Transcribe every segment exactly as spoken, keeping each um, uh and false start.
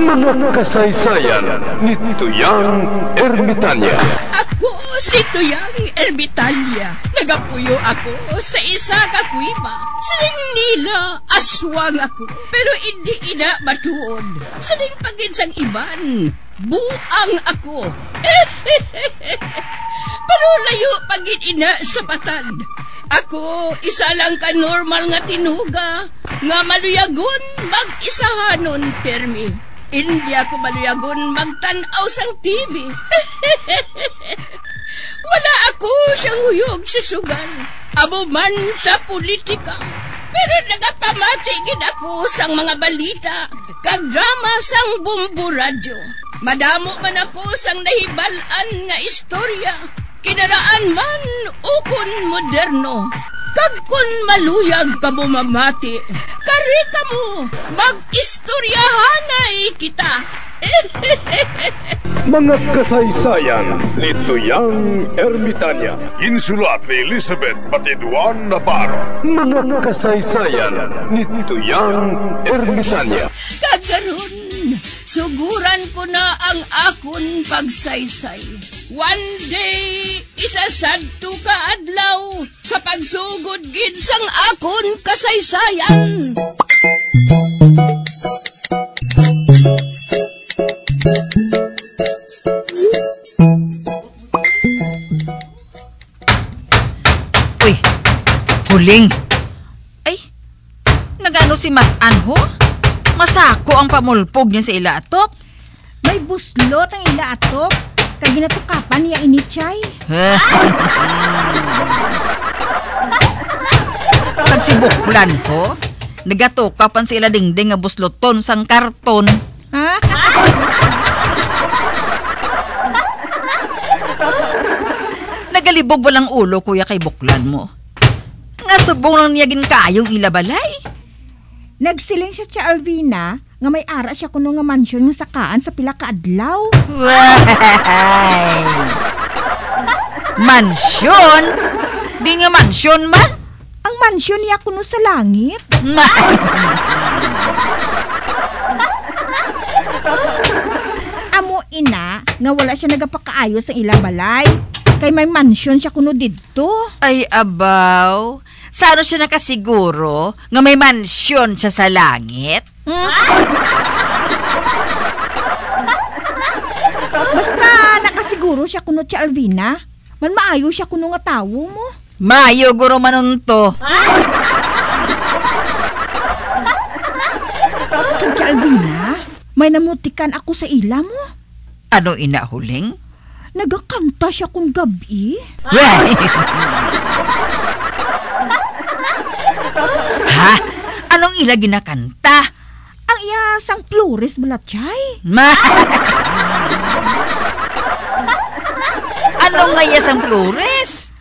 Mga kasaysayan ni Tuyang Ermitanya. Ako si Tuyang Ermitanya. Nagapuyo ako sa isa ka kuiba. Siling nila, aswang ako. Pero hindi ina matuod. Siling paginsang iban, buang ako. Pero layo pagin ina sa patad. Ako, isa lang ka normal nga tinuga, nga maluyagon mag-isahanon permi. Hindi ako maluyagon magtanaw sang T V. Wala ako siyang huyog sa sugal, abo man sa politika. Pero nagapamatigid ako sang mga balita, kag drama sang Bumbu Radyo. Madamo man ako sang nahibalan nga istorya, kinaraan man ukon moderno. Kag kun maluyag ka mo mamati, kari ka mo, mag-istoryahanay kita. Mga kasaysayan ni Tuyang Ermitanya. Insulat ni Elizabeth Batiduan Navarro. Mga kasaysayan ni Tuyang Ermitanya. Kagaron, suguran ko na ang akon pagsaysay. One day, isasadto ka adlaw sa pagsugod gid sang akon kasaysayan. Uy, huling. Ay, nagano si Matan ho? Masako ang pamulpog niya sa ilaatop. May buslot ang ilaatop. Kag ginatukapan niya inichay. Pag si Buklan ho, nagatukapan sa ila dingding nga busloton sang karton. Ha? Nagalibog walang ulo, kuya, kay Buklan mo. Nga subong lang niya ginkayong ilabalay. Nagsiling siya sa Alvina nga may ara siya kuno nga mansyon nga sakaan sa pila ka adlaw. Way! Mansyon? Di nga mansyon man? Ang mansyon niya kuno sa langit. Amo ina nga wala siya nagapakaayos sa ilang balay. Kay may mansyon siya kuno didto. Ay, abaw. Saan siya nakasiguro nga may mansyon siya sa langit? Hmm? Basta nakasiguro siya kuno si Alvina. Man maayo siya kuno nga tawo mo. Maayo guro manunto. Kag si Alvina, may namutikan ako sa ila mo. Ano inahuling? Nagakanta siya kung gabi. Ha? Anong ila ginakanta? Ang iya sang Flores Balatchay. Ma. Anong nga iya sang Flores?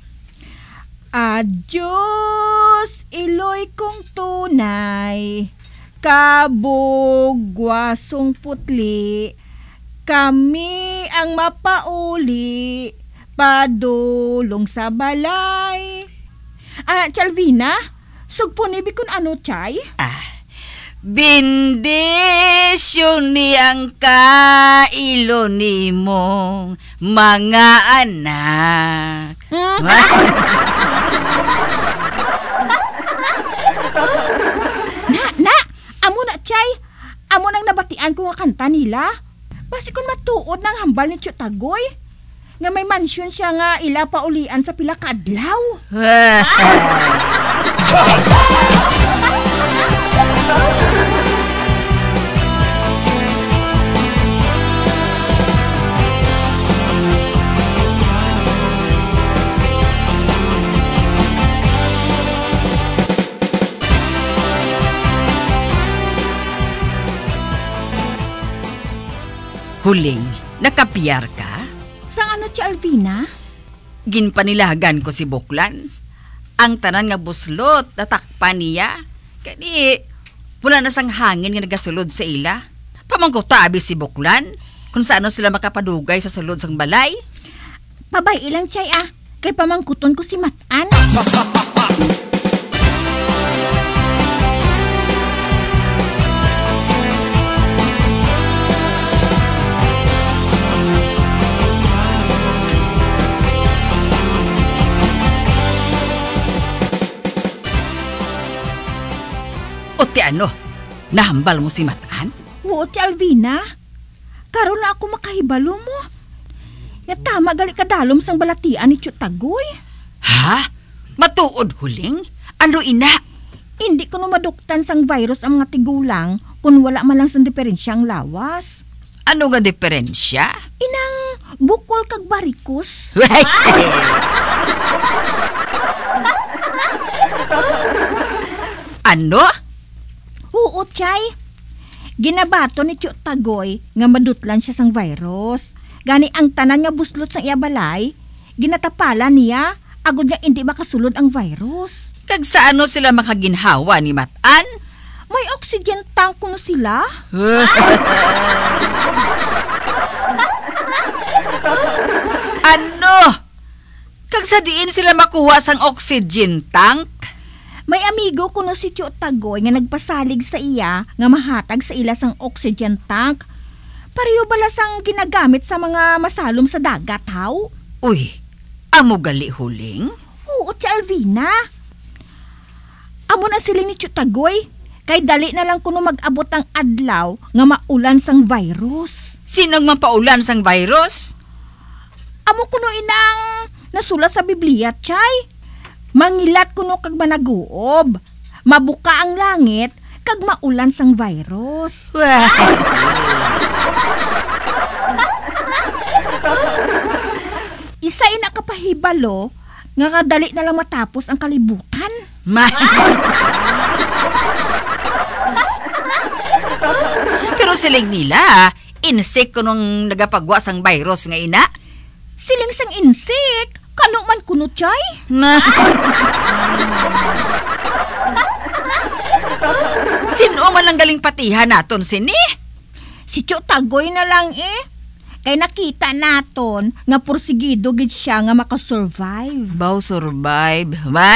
Adios, iloy kong tunay, kabugwasong putli, kami ang mapauli, padulong sa balay. Ah, Chalvina, sugpunibi kun ano, chay? Ah, bindisyon niyang kailo ni mong mga anak. Hmm? na, na, amo na, chay. Amo nang nabatian ko nga kanta nila. Basi kung matuod ng hambal ni Chutagoy, nga may mansyon siya nga ila paulian sa pila kadlaw. Huling, nakapiyar ka? Sang ano si Alvina? Ginpanilagan ko si Buklan. Ang tanan nga buslot, natakpan niya. Kani, wala na sang hangin nga nagasulod sa ila. Pamangkutabi si Buklan, kung saan sila makapadugay sa sulod sang balay. Pabay ilang chay ah, kay pamangkuton ko si Matan. Ti ano, nahambal mo si Matan? Oo, ti Alvina. Karon na ako makahibalo mo. Nga tama gali kadalom sang balatian ni Tiyot Tagoy. Ha? Matuod huling? Ano ina? Hindi ko no maduktan sang virus ang mga tigulang kung wala man lang sang diferensya ang lawas. Ano nga diferensya? Inang bukol kag barikus. Ano? Oo, Chay. Ginabato ni Tiyot Tagoy nga madutlan siya sang virus. Gani ang tanan nga buslot sang iyabalay, ginatapala niya, agud nga hindi makasulod ang virus. Kag sa ano sila makaginhawa ni Matan? May oxygen tank kuno sila. Ano? Kag sa diin sila makuha sang oxygen tank? May amigo kuno si Tiyot Tagoy nga nagpasalig sa iya nga mahatag sa ila sang oxygen tank. Pareho bala sang ginagamit sa mga masalom sa dagat, haw? Uy, amo gali huling? Oo, ti Alvina. Amo na siling ni Tiyot Tagoy, kay dali na lang kuno mag-abot ang adlaw nga maulan sang virus. Sinong mapaulan sang virus? Amo kuno inang nasulat sa Biblia, Chay. Mangilat kuno kag managuob. Mabuka ang langit kag maulan sang virus. Isa ina kapahibalo nga kadali na lang matapos ang kalibutan. Ma. Pero siling nila, insik ko nung nagapagwa sang virus nga ina. Siling sang insik, kano man kuno, Chay? Na. Sino man lang galing patihan naton sini? Si Tiyot Tagoy na lang eh. Kay nakita naton nga porsigido gid siya nga makasurvive. Bow survive. Ma.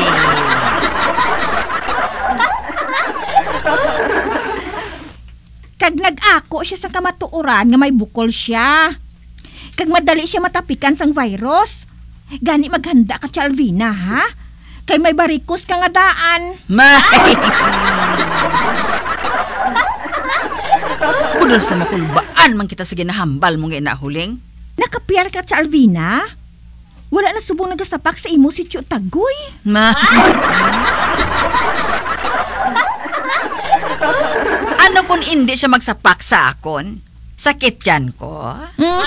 Kag nag-ako siya sa kamatuoran nga may bukol siya. Kag madali siya matapikan sang virus. Gani maghanda ka, Alvina, ha? Kay may barikos ka nga daan. Ma. Budol sa makulbaan man kita sige nahambal mo nga inahuling. Nakapiyar ka, Alvina? Wala na subong nagasapak sa imo si Tiyot Tagoy. Ma. Ano kung hindi siya magsapak sa akon? Sakit yan ko? Hmm?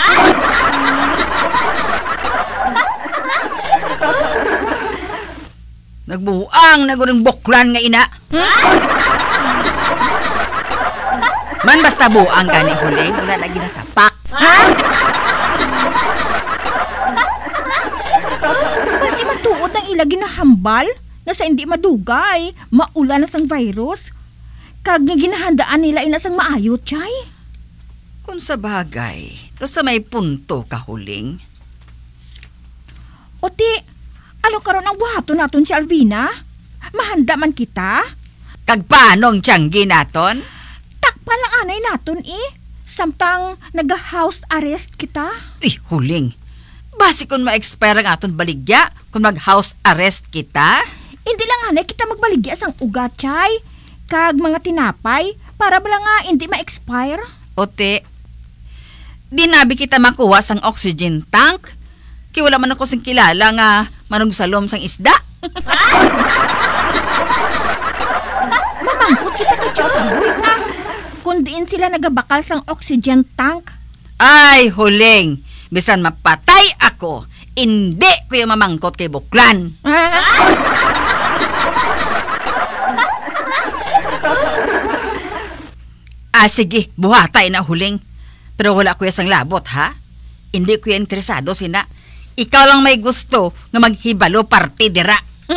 Nagbuang nagurang boklan nga ina. Man basta buang gani huling, wala na ginasapak. Ha? Basi matuod ang ila ginahambal na sa hindi madugay, maula na sang virus. Kag nga ginahandaan nila ina sang maayo, Chay. Kung sa bagay, do sa may punto ka huling. O ti, ano karon ang buhaton naton si Alvina? Mahanda man kita? Kag paano ang tiyanggi naton? Takpan lang anay naton eh. Samtang naga-house arrest kita. Uy, huling. Basi kung ma-expire ang aton baligya, kung mag-house arrest kita? Hindi lang anay kita magbaligya sang ugat, Chay. Kag mga tinapay, para bala nga hindi ma-expire. Ote, di nabi kita makuha sang oxygen tank. Kaya wala man ako sing kilala nga manugsalom sang isda. Mamangkot kita kay Tiyot Tagoy, ah. Kung diin sila nagabakal sang oxygen tank. Ay, huling. Bisan mapatay ako, hindi ko yung mamangkot kay buklan. Ah, sige, buhatay na huling. Pero wala ko yung labot, ha? Hindi ko yung interesado, sina. Ikaw lang may gusto nga maghibalo party dira.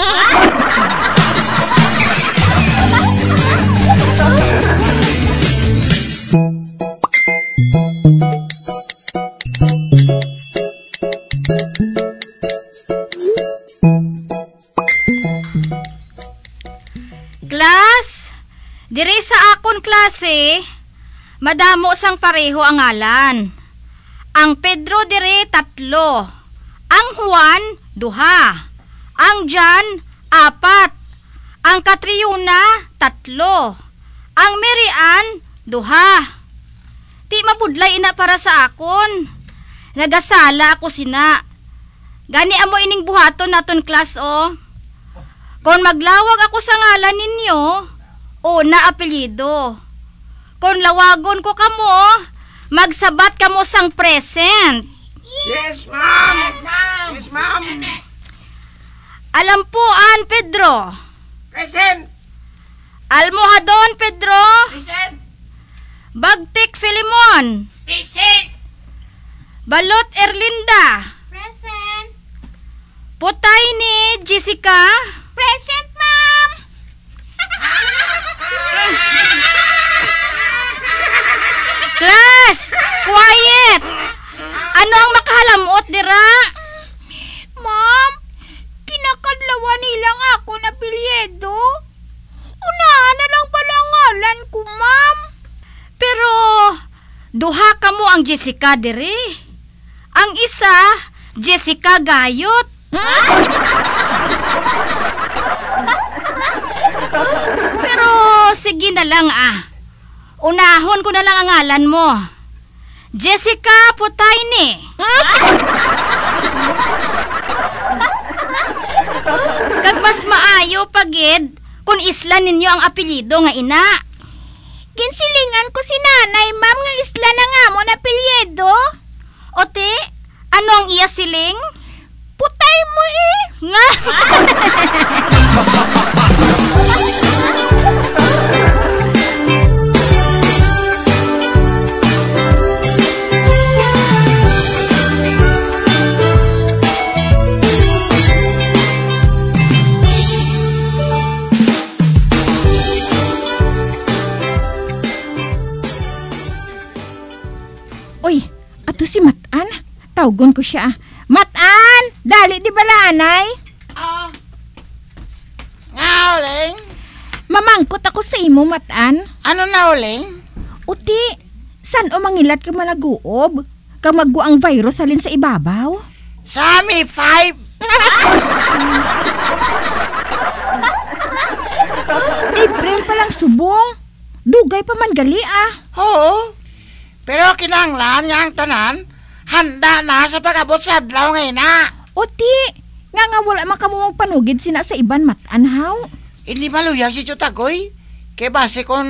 Class, diri sa akon klase, madamo sang pareho ang ngalan. Ang Pedro diri tatlo, ang Juan duha, ang John apat, Ang Catriona, tatlo. Ang Mary Ann, duha. Ti mabudlay ina para sa akon. Nagasala ako sina. Gani amo ining buhaton naton class o. Kung maglawag ako sa ngalan ninyo, una apelyido. Kung lawagon ko kamo, magsabat kamo sang present. Yes, ma'am! Yes, ma'am! Alampuan, Pedro. Present! Almohadon, Pedro. Present! Bagtik, Filimon. Present! Balot, Erlinda. Present. Putay ni Jessica. Present, ma'am. Class! Quiet! Ano ang makahalamot, dira? Ma'am, kinakadlawan nilang ako na pilyedo. Unahan na lang pala ngalan ko, ma'am. Pero, duha ka mo ang Jessica, diri. Ang isa, Jessica Gayot. Pero, sige na lang ah. Unahon ko na lang ang ngalan mo. Jessica Putayni. Kag mas maayo pagid kung isla ninyo ang apelyido nga ina. Ginsilingan ko si nanay, ma'am, nga isla na nga mo na pilyedo. Ote, ano ang iya siling? Putay mo eh. Nga. Uy, ato si Matan. Tawgon ko siya. Matan! Dali di bala, anay? Ah. Nga, uling? Mamangkot ako sa imo, Matan. Ano na, uling? Uti, san o mangilat ka malaguob? Kang maggo ang virus salin sa ibabaw? Sa mi five. April pa lang subong. Dugay pa man gali ah. Oo. Pero kinanglan nga ang tanan, handa na sa pag-abot sa adlaw ngayon na. Uti, nga nga wala man kamo magpanugid sina sa iban Matan haw. Hindi maluyag si Chutagoy. Kaya base kon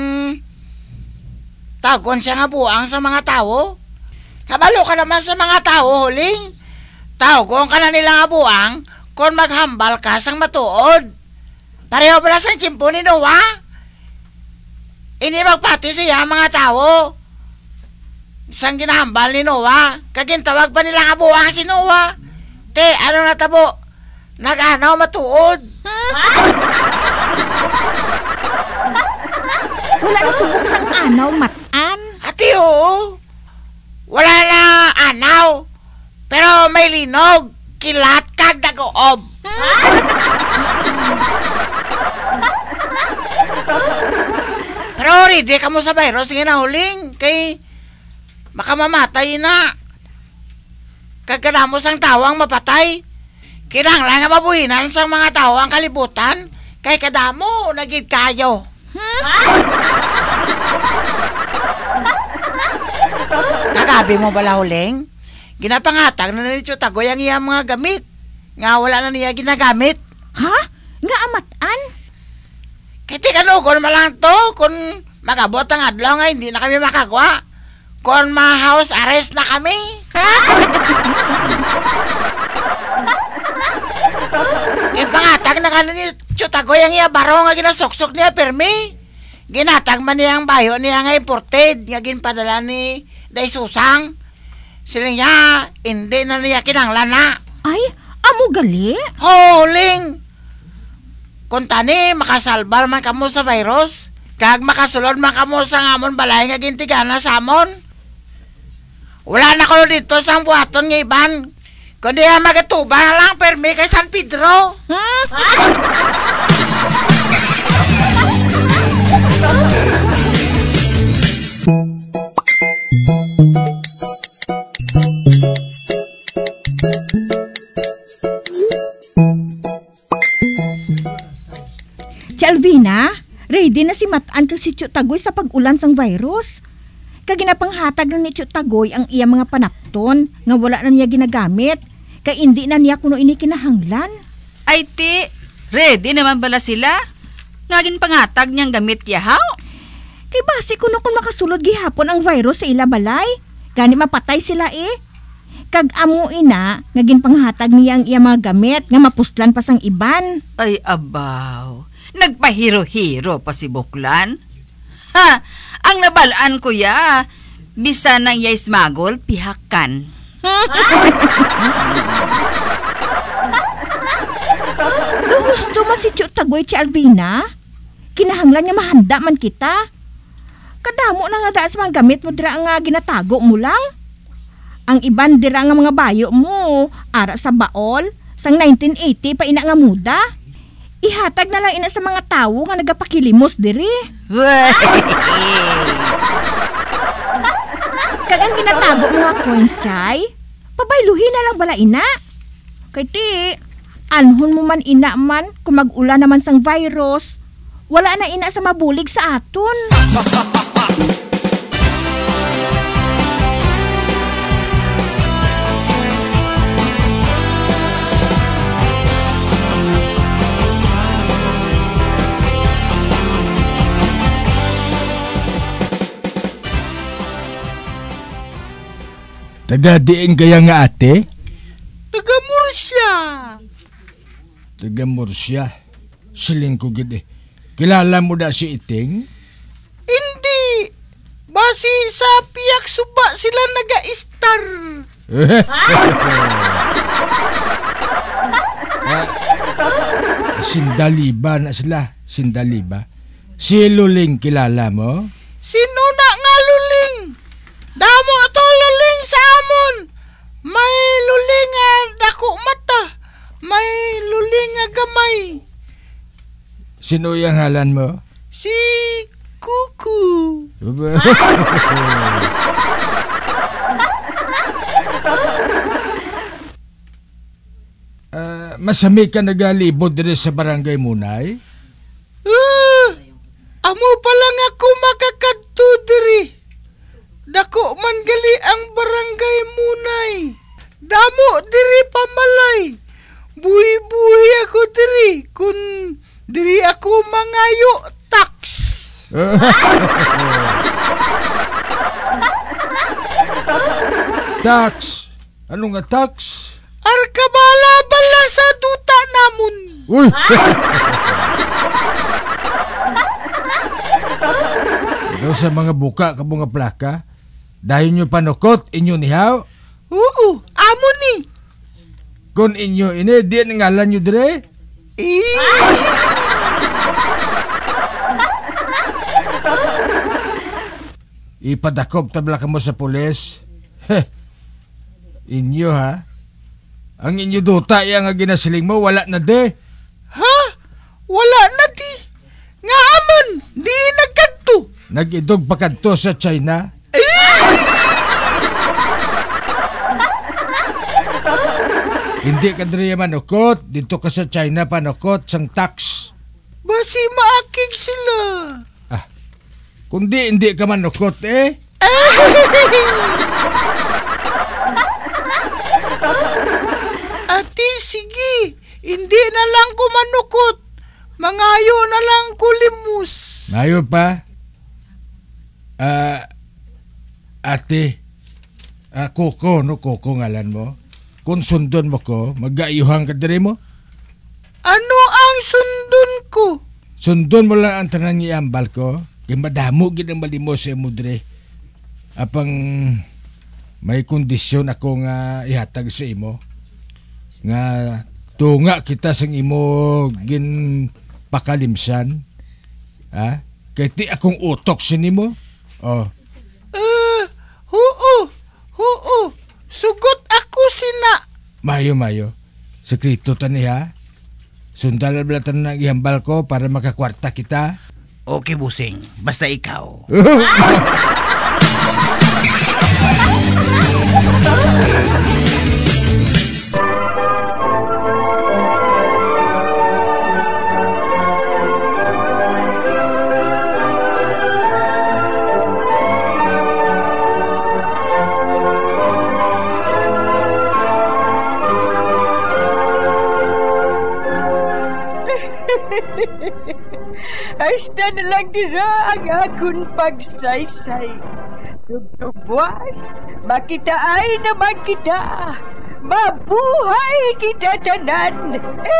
tagon siya nga buang sa mga tao. Kabalo ka naman sa mga tao, huling. Tagon ka na nila nga buang kung maghambal ka sang matuod. Pareho pala sa tsimpo ni Noah. Ini magpati siya mga tao. Sang ginahambal ni Noah, kagintawag pa nila nga buwang si Noah. Te, ano na tabo? Nag-anaw matuod. Wala na subok sang anaw, Matan. Ati, oo. Wala na anaw. Pero may linog, kilat kag dagoob. Pero ready ka mo sa virus, sige na huling. Kay makamamatay na. Kagkana mo sang tawang mapatay. Kinanglan nga mabuhinan sang mga tao ang kalibutan. Kay kadamo, nagid kayo. Kagabi mo bala huling? Ginapangatag na ni Chutagoy ang iyang mga gamit. Nga wala na niya ginagamit. Ha? Nga Matan? Kaya tikanugon malang to. Kung magabot ang adlaw nga hindi na kami makagawa. Kung ma-house arrest na kami. Ipangatag na ka na ni Chutagoy ang iya baro nga ginasoksok niya permi. Ginatag man niya ang bayo niya nga imported. Nga ginpadala ni Day Susang. Sila niya, hindi na niya kinanglan na. Ay, amo gali? Huling! Kung tani, makasalbar man kamo sa virus. Kag makasulod man kamo sa ngamon balay nga gintigana sa amon. Wala na ko dito sa buhaton ng iban. Kundi ang magatuba na lang permi kay San Pedro. matan kag si Tio Tagoy sa pag-ulan sang virus. Kag ginapanghatag na ni Tio Tagoy ang iya mga panapton nga wala na niya ginagamit. Kay hindi na niya kuno ini kinahanglan. Ay ti, ready naman bala sila? Ngagin pangatag niyang gamit yahaw? Kay base kuno kung makasulod gihapon ang virus sa ila balay. Gani mapatay sila eh. Kag amo ina, ngagin panghatag niya ang iya mga gamit nga mapuslan pa sang iban. Ay abaw, nagpahiro-hiro pa si Buklan? Ha, ang nabalaan ko ya, bisa nang yay smagol, pihakan. Gusto man si Tio Tagoy ci Alvina? Kinahanglan nga mahanda man kita. Kadamo na nga da sa mga gamit mo dira nga ginatago mo lang. Ang iban dira nga mga bayo mo, ara sa baol, sang nineteen eighty pa ina nga muda. Ihatag na lang ina sa mga tawo nga nagapakilimos diri. Kag ang ginatago mo nga coins, Chay, pabayluhin na lang bala ina. Kay ti, anhon mo man ina man kung mag-ula naman sang virus, wala na ina sa mabulig sa aton. Taga-diin kaya nga ate? Taga-Murcia. Taga-Murcia. Siling ko gid. Kilala mo da si Iting? Hindi. Basi sa piyak suba sila naga-star. ah, Sindaliba na sila. Sindaliba. Si Luling kilala mo? Sino na nga Luling? Damo ato Luling sa amon. May Luling nga dako mata. May Luling nga gamay. Sino yung halan mo? Si Kuku. uh, masami ka nagalibod diri sa barangay Munay? Uh, amo pa lang ako makakadto diri. Dako man gali ang barangay Munay. Damo diri pamalay. Buhi-buhi ako diri kun diri ako mangayo tax. Tax? Ano nga tax? Arkabala-bala sa duta namon. Uy! Ikaw sa mga buka ka mga plaka, dahil nyo panukot, inyo nihaw? Oo, amo ni. Kung inyo ini, di ang ngalan nyo dire? Eh. Ipadakop tabla ka mo sa pulis. Heh. Inyo ha? Ang inyo duta yang nga ginasiling mo, wala na de. Ha? Wala na di. Nga amon, di nagkadto. Nag-idog pa kadto sa China? Hindi ka diri manukot, dito ka sa China panukot sang tax. Basi maakig sila. Ah, kundi hindi ka manukot eh. Ate, sige. Hindi na lang ko manukot. Mangayo na lang ko limus. Ngayon pa? Ah, ate, ah, Koko, no? Koko ngalan mo? Kung sundon mo ko, mag-aayuhan ka diri mo? Ano ang sundon ko? Sundon mo lang ang tanang iambal ko. Kaya madamo gid ang malimos sa imo diri. Apang may kondisyon ako nga ihatag sa imo. Nga tunga kita sang imo gin pakalimsan. Ha? Kaya ti akong utok sinimo. Oh. Uh, oo, oo. Sugot ako sina. Mayo, mayo. Sekreto tani ha. Sundal balatan ng ihambal ko para makakwarta kita. Okay, busing. Basta ikaw. Hasta na lang dira ang akong pagsaysay. Tugtugwas, makitaay naman kita. Mabuhay kita tanan.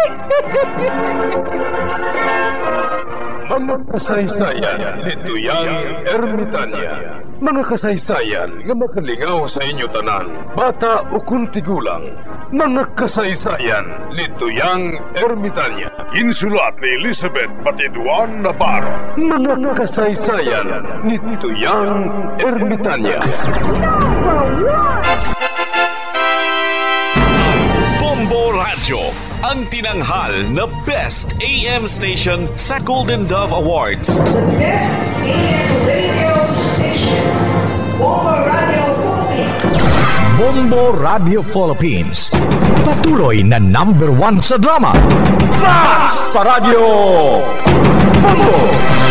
Mga kasaysayan ni Tuyang Ermitanya. Mga kasaysayan nga makalingaw sa inyo tanan, bata o kuntigulang. Mga kasaysayan ni Tuyang Ermitanya. Insulat ni Elizabeth Batiduan Navarro. Mga kasaysayan ni Tuyang Ermitanya. Bombo Radio, ang tinanghal na Best A M Station sa Golden Dove Awards. The Best A M Radio Station, Bombo Radio Philippines. Bombo Radio Philippines, patuloy na number one sa drama. Fast pa Radio! Bombo!